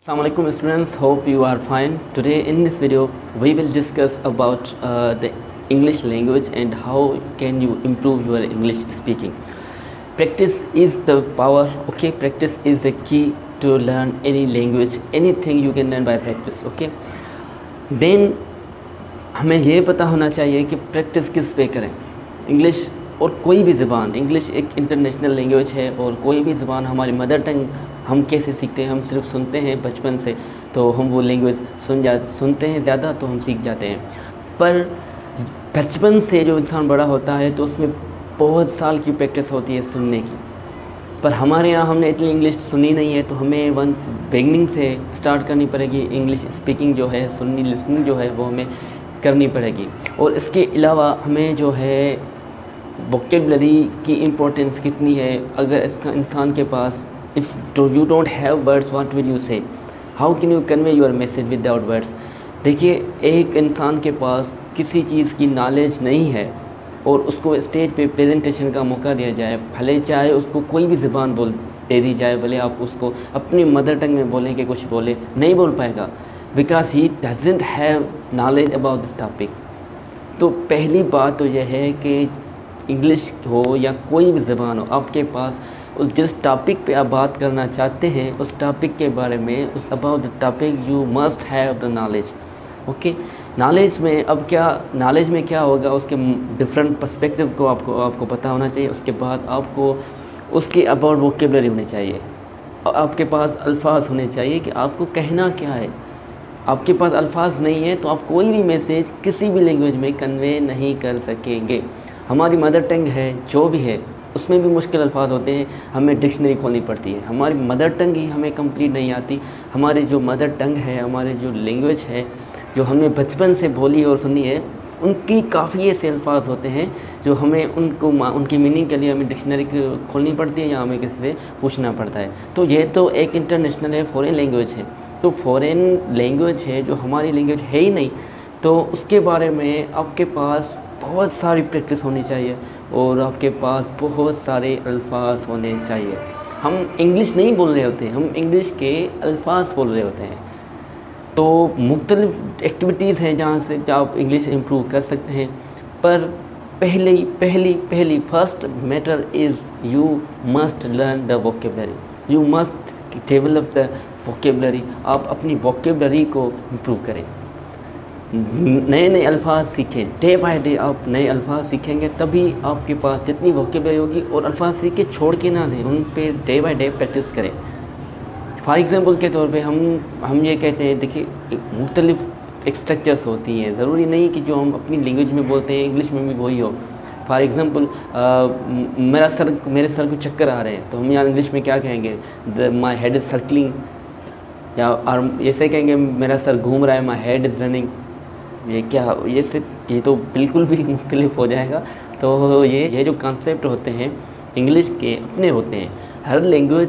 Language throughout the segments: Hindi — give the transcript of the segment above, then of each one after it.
Assalamualaikum students, hope you are fine. Today in this video we will discuss about the English language and how can you improve your English speaking. Practice is the power, okay? Practice is the key to learn any language. Anything you can learn by practice, okay? Then हमें ये पता होना चाहिए कि प्रैक्टिस किस पे करें. इंग्लिश और कोई भी ज़बान, इंग्लिश एक इंटरनेशनल लैंग्वेज है और कोई भी ज़बान हमारी मदर टंग हम कैसे सीखते हैं. हम सिर्फ सुनते हैं बचपन से, तो हम वो लैंग्वेज सुनते हैं ज़्यादा तो हम सीख जाते हैं. पर बचपन से जो इंसान बड़ा होता है तो उसमें बहुत साल की प्रैक्टिस होती है सुनने की. पर हमारे यहाँ हमने इतनी इंग्लिश सुनी नहीं है, तो हमें बिगनिंग से स्टार्ट करनी पड़ेगी. इंग्लिश स्पीकिंग जो है, सुननी लिसनिंग जो है वो हमें करनी पड़ेगी. और इसके अलावा हमें जो है वोकेबलरी की इम्पोर्टेंस कितनी है. अगर इसका इंसान के पास if you don't have words, what will you say, how can you convey your message without words. देखिए, एक इंसान के पास किसी चीज़ की नॉलेज नहीं है और उसको स्टेज पे प्रेजेंटेशन का मौका दिया जाए, भले चाहे उसको कोई भी ज़बान दे दी जाए, भले आप उसको अपनी मदर टंग में बोलें कि कुछ बोले, नहीं बोल पाएगा, because he doesn't have knowledge about this topic. तो पहली बात तो यह है कि इंग्लिश हो या कोई भी ज़बान हो, आपके पास उस जिस टॉपिक पे आप बात करना चाहते हैं उस टॉपिक के बारे में, उस about the topic you must have the knowledge, okay. Knowledge में अब क्या होगा, उसके डिफरेंट पर्सपेक्टिव को आपको पता होना चाहिए. उसके बाद आपको उसके अबाउट वोकेबलरी होनी चाहिए. आपके पास अल्फाज होने चाहिए कि आपको कहना क्या है. आपके पास अल्फाज नहीं है तो आप कोई भी मैसेज किसी भी लैंग्वेज में कन्वे नहीं कर सकेंगे. हमारी मदर टंग है जो भी है, उसमें भी मुश्किल अल्फाज होते हैं, हमें डिक्शनरी खोलनी पड़ती है. हमारी मदर टंग ही हमें कंप्लीट नहीं आती. हमारी जो मदर टंग है, हमारे जो लैंग्वेज है, जो हमने बचपन से बोली और सुनी है, उनकी काफ़ी ऐसे अल्फाज होते हैं जो हमें उनकी मीनिंग के लिए हमें डिक्शनरी खोलनी पड़ती है या हमें किसी से पूछना पड़ता है. तो ये तो एक इंटरनेशनल है, फॉरेन लैंग्वेज है. तो फॉरेन लैंग्वेज है जो हमारी लैंग्वेज है ही नहीं, तो उसके बारे में आपके पास बहुत सारी प्रैक्टिस होनी चाहिए और आपके पास बहुत सारे अल्फाज होने चाहिए. हम इंग्लिश नहीं बोल रहे होते, हम इंग्लिश के अल्फाज बोल रहे होते हैं. तो मुख्तलिफ़ एक्टिविटीज़ हैं जहाँ से आप इंग्लिश इम्प्रूव कर सकते हैं. पर पहली first matter is you must learn the vocabulary. You must develop the vocabulary. आप अपनी वोकेबलरी को इम्प्रूव करें, नए अल्फाज सीखें. डे बाय डे आप नए अल्फाज सीखेंगे तभी आपके पास जितनी वोकेबलरी होगी. और अल्फाज सीख के छोड़ के ना दें, उन पे डे बाय डे प्रैक्टिस करें. फॉर एग्ज़ाम्पल के तौर पे हम ये कहते हैं, देखिए मुख्तलिफ़ एक स्ट्रक्चर्स होती हैं. ज़रूरी नहीं कि जो हम अपनी लैंग्वेज में बोलते हैं इंग्लिश में भी वही हो. फॉर एग्ज़ाम्पल मेरे सर को चक्कर आ रहे हैं, तो हम यहाँ इंग्लिश में क्या कहेंगे, माई हेड इज़ सर्कलिंग, या और ऐसे कहेंगे मेरा सर घूम रहा है, माई हेड इज़ रनिंग. ये तो बिल्कुल भी मुख्तलिफ हो जाएगा. तो ये जो कॉन्सेप्ट होते हैं इंग्लिश के अपने होते हैं. हर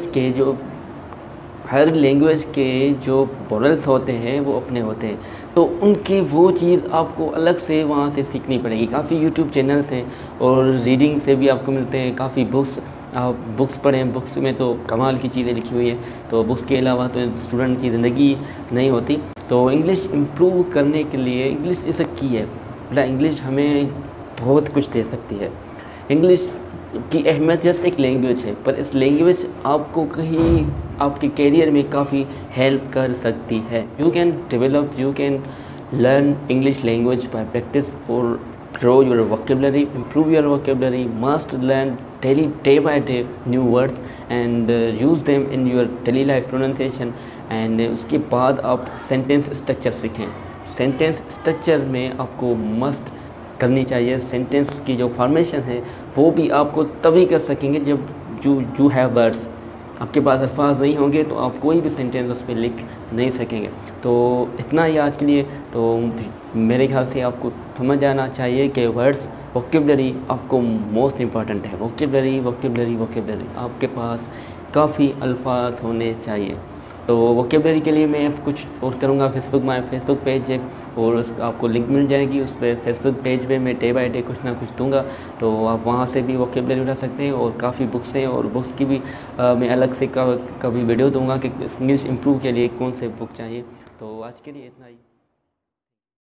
लैंग्वेज के जो वोवेल्स होते हैं वो अपने होते हैं. तो उनकी वो चीज़ आपको अलग से वहाँ से सीखनी पड़ेगी. काफ़ी यूट्यूब चैनल्स हैं और रीडिंग से भी आपको मिलते हैं. काफ़ी आप बुक्स पढ़ें, बुक्स में तो कमाल की चीज़ें लिखी हुई है. तो बुक्स के अलावा तो स्टूडेंट की ज़िंदगी नहीं होती. तो इंग्लिश इम्प्रूव करने के लिए इंग्लिश इज़ अ की है. इंग्लिश हमें बहुत कुछ दे सकती है. इंग्लिश की अहमियत जस्ट एक लैंग्वेज है, पर इस लैंग्वेज आपको कहीं आपके करियर में काफ़ी हेल्प कर सकती है. You can learn English language by practice और grow your vocabulary, improve your vocabulary, must learn day by day new words and use them in your daily life pronunciation. and उसके बाद आप सेंटेंस स्ट्रक्चर सीखें. सेंटेंस स्ट्रक्चर में आपको मस्ट करनी चाहिए. सेंटेंस की जो फॉर्मेशन है वो भी आपको तभी कर सकेंगे जब यू हैव वर्ड्स. आपके पास अल्फाज नहीं होंगे तो आप कोई भी सेंटेंस उस पर लिख नहीं सकेंगे. तो इतना ही आज के लिए. तो मेरे ख्याल से आपको समझ आना चाहिए कि वर्ड्स, वोकेबलरी आपको मोस्ट इम्पॉर्टेंट है. वोकेबलरी आपके पास काफ़ी अल्फाज होने चाहिए. तो वोकेबलरी के लिए मैं कुछ और करूँगा. फेसबुक पेज है और उसका आपको लिंक मिल जाएगी। उस पर फेसबुक पेज पे मैं डे बाय डे कुछ ना कुछ दूंगा, तो आप वहाँ से भी वोकेबलरी उठा सकते हैं। और काफ़ी बुक्स हैं, और बुक्स की भी मैं अलग से कभी वीडियो दूंगा कि इंग्लिश इम्प्रूव के लिए कौन से बुक चाहिए। तो आज के लिए इतना ही।